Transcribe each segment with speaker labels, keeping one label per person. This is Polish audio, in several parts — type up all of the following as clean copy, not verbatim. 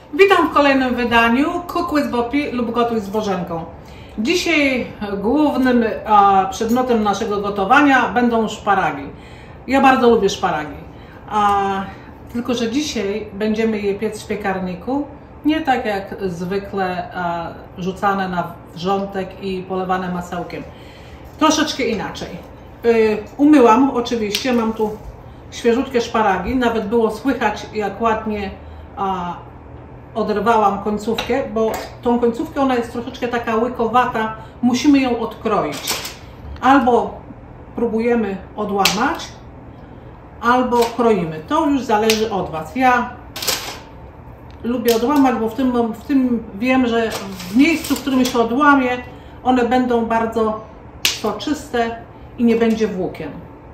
Speaker 1: Witam w kolejnym wydaniu Cook with Bopi lub Gotuj z Bożenką. Dzisiaj głównym przedmiotem naszego gotowania będą szparagi. Ja bardzo lubię szparagi, tylko że dzisiaj będziemy je piec w piekarniku. Nie tak jak zwykle rzucane na wrzątek i polewane masełkiem. Troszeczkę inaczej. Umyłam oczywiście, mam tu świeżutkie szparagi. Nawet było słychać, jak ładnie oderwałam końcówkę, bo tą końcówkę ona jest troszeczkę taka łykowata, musimy ją odkroić. Albo próbujemy odłamać, albo kroimy. To już zależy od Was. Ja lubię odłamać, bo w tym wiem, że w miejscu, w którym się odłamie, one będą bardzo soczyste i nie będzie włókien.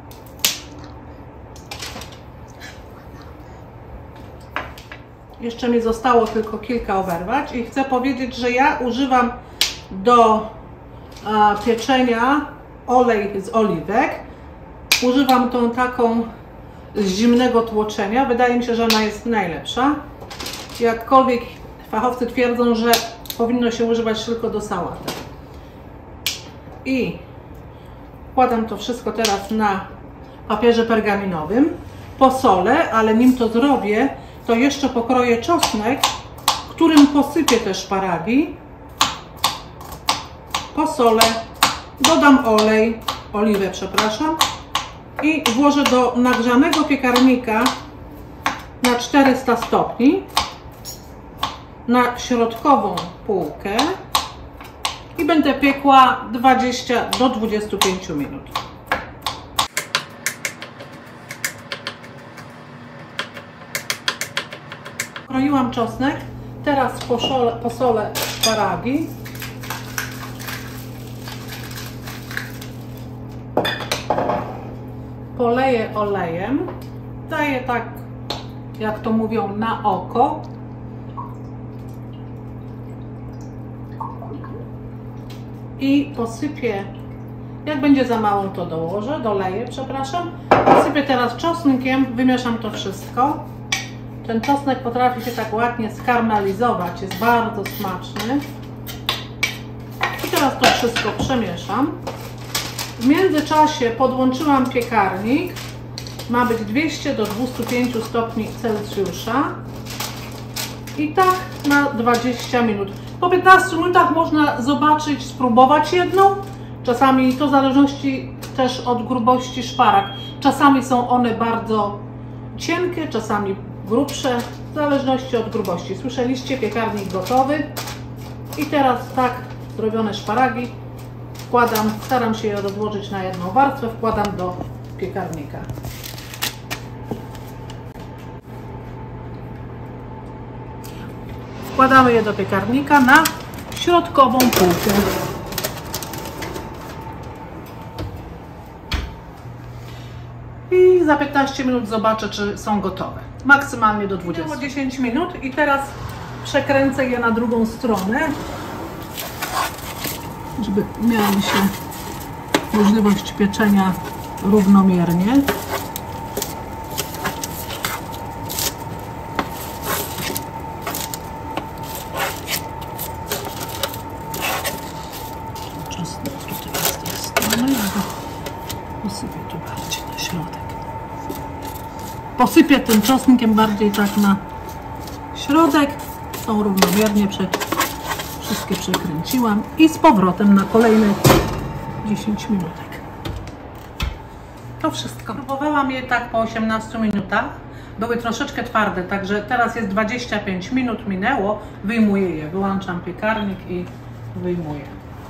Speaker 1: Jeszcze mi zostało tylko kilka oberwać i chcę powiedzieć, że ja używam do pieczenia olej z oliwek. Używam tą taką z zimnego tłoczenia. Wydaje mi się, że ona jest najlepsza. Jakkolwiek fachowcy twierdzą, że powinno się używać tylko do sałaty. I wkładam to wszystko teraz na papierze pergaminowym. Posolę, ale nim to zrobię, to jeszcze pokroję czosnek, którym posypię te szparagi. Posolę, dodam oliwę, przepraszam, i włożę do nagrzanego piekarnika na 400 stopni na środkową półkę i będę piekła 20 do 25 minut. Kroiłam czosnek, teraz posolę szparagi. Poleję olejem, daję tak, jak to mówią, na oko. I posypię, jak będzie za mało, to doleję, przepraszam. Posypię teraz czosnkiem, wymieszam to wszystko. Ten czosnek potrafi się tak ładnie skarmelizować, jest bardzo smaczny. I teraz to wszystko przemieszam. W międzyczasie podłączyłam piekarnik. Ma być 200 do 205 stopni Celsjusza. I tak na 20 minut. Po 15 minutach można zobaczyć, spróbować jedną. Czasami to w zależności też od grubości szparag. Czasami są one bardzo cienkie, czasami grubsze, w zależności od grubości. Słyszeliście, piekarnik gotowy. I teraz tak zrobione szparagi wkładam, staram się je rozłożyć na jedną warstwę, wkładam do piekarnika. Wkładamy je do piekarnika na środkową półkę. I za 15 minut zobaczę, czy są gotowe. Maksymalnie do 20. Minęło 10 minut i teraz przekręcę je na drugą stronę, żeby miały się możliwość pieczenia równomiernie. Czosnek tutaj z tej strony, posypię tu bardziej na środek. Posypię tym czosnkiem bardziej tak na środek. Są równomiernie, wszystkie przekręciłam i z powrotem na kolejne 10 minutek. To wszystko. Próbowałam je tak po 18 minutach. Były troszeczkę twarde, także teraz jest 25 minut minęło. Wyjmuję je, wyłączam piekarnik i wyjmuję.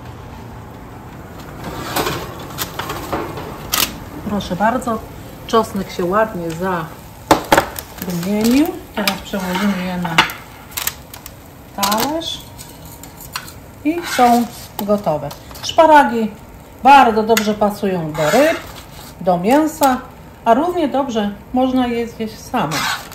Speaker 1: Proszę bardzo, czosnek się ładnie zarumienił. Teraz przełożymy je na talerz i są gotowe. Szparagi bardzo dobrze pasują do ryb, do mięsa, a równie dobrze można je zjeść same.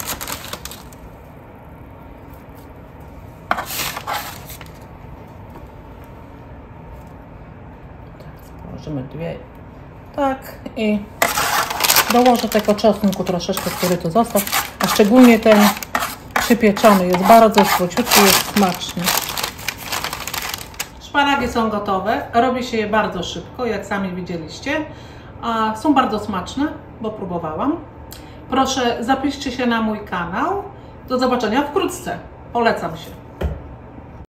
Speaker 1: Położymy dwie, tak, i dołożę tego czosnku troszeczkę, który tu został, a szczególnie ten przypieczony, jest bardzo słociutki, jest smaczny. Szparagi są gotowe, robi się je bardzo szybko, jak sami widzieliście, a są bardzo smaczne, bo próbowałam. Proszę, zapiszcie się na mój kanał. Do zobaczenia wkrótce. Polecam się.